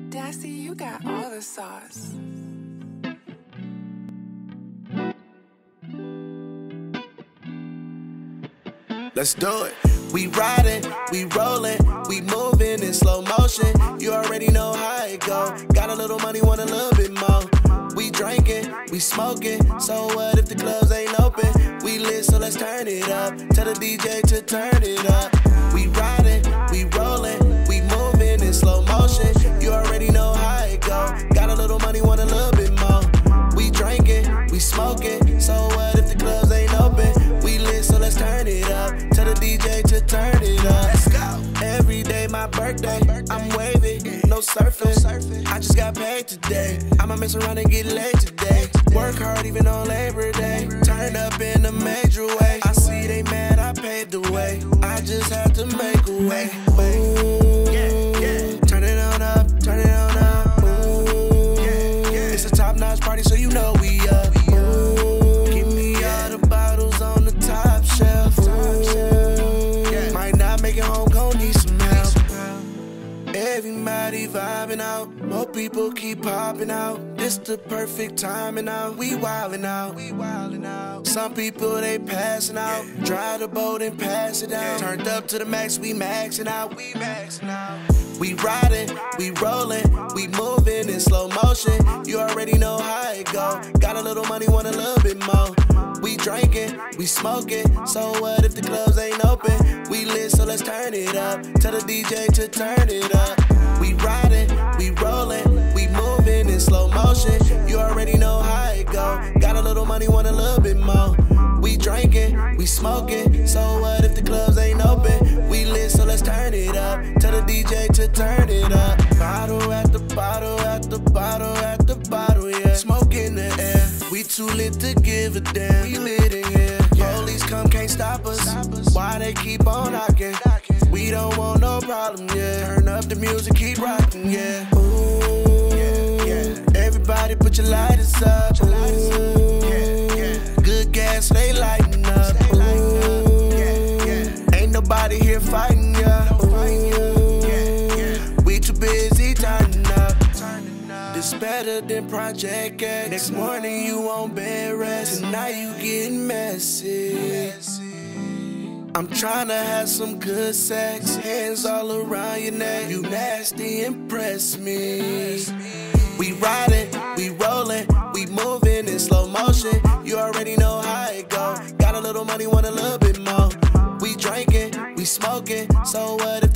Dassy, you got all the sauce. Let's do it. We riding, we rolling, we moving in slow motion. You already know how it go. Got a little money, want a little bit more. We drinking, we smoking. So what if the clubs ain't open? We lit, so let's turn it up. Tell the DJ to turn it up. We riding, we rolling, we moving in slow motion. You already know how it go. Got a little money, want a little bit more. We drinking, we smoking. So what if the clubs ain't open? We lit, so let's turn it up. Tell the DJ to turn it up. Let's go. Every day my birthday, I'm wavy, no surfing. I just got paid today. I'ma mess around and get laid today. Work hard even on Labor Day. Turn up in a major way. I see they mad, I paved the way. I just had to make a way. Ooh, yeah. Turn it on up, turn it on up. Ooh, yeah. It's a top-notch party, so you know we up. Ooh, give me all the bottles on the top shelf. Ooh, might not make it home, gon' need some help. Everybody vibing out, more people keep popping out. This the perfect timing out. We wildin' out, Some people they passing out. Drive the boat and pass it out. Turned up to the max, we maxing out. We riding, we rolling, we moving in slow motion. You already know how it go. Got a little money, want a little bit more. We drinking, we smoking. So what if the clubs ain't open? We lit, so let's turn it up. Tell the DJ to turn it up. We riding, we rolling, we moving in slow motion. You already know how it go. Got a little money, want a little bit more. We drinking, we smoking. So what if the clubs ain't open? We lit, so let's turn it up. Tell the DJ to turn it up. Bottle at the bottle, at the bottle, at the bottle, yeah. Smoke in the air. We too lit to give a damn. We lit in here. Police come, can't stop us. Why they keep on knocking? We don't want no problem, yeah. Turn up the music, keep rocking, yeah. Ooh, yeah. Everybody put your lighters up. Ooh, good gas, they lighting up. Ooh, ain't nobody here fighting ya. We too busy turning up. This better than Project X. Next morning you on bed rest. Tonight you getting messy. I'm tryna have some good sex. Hands all around your neck. You nasty, impress me. We riding, we rolling, we moving in slow motion. You already know how it go. Got a little money, want a little bit more. We drinking, we smoking. So what if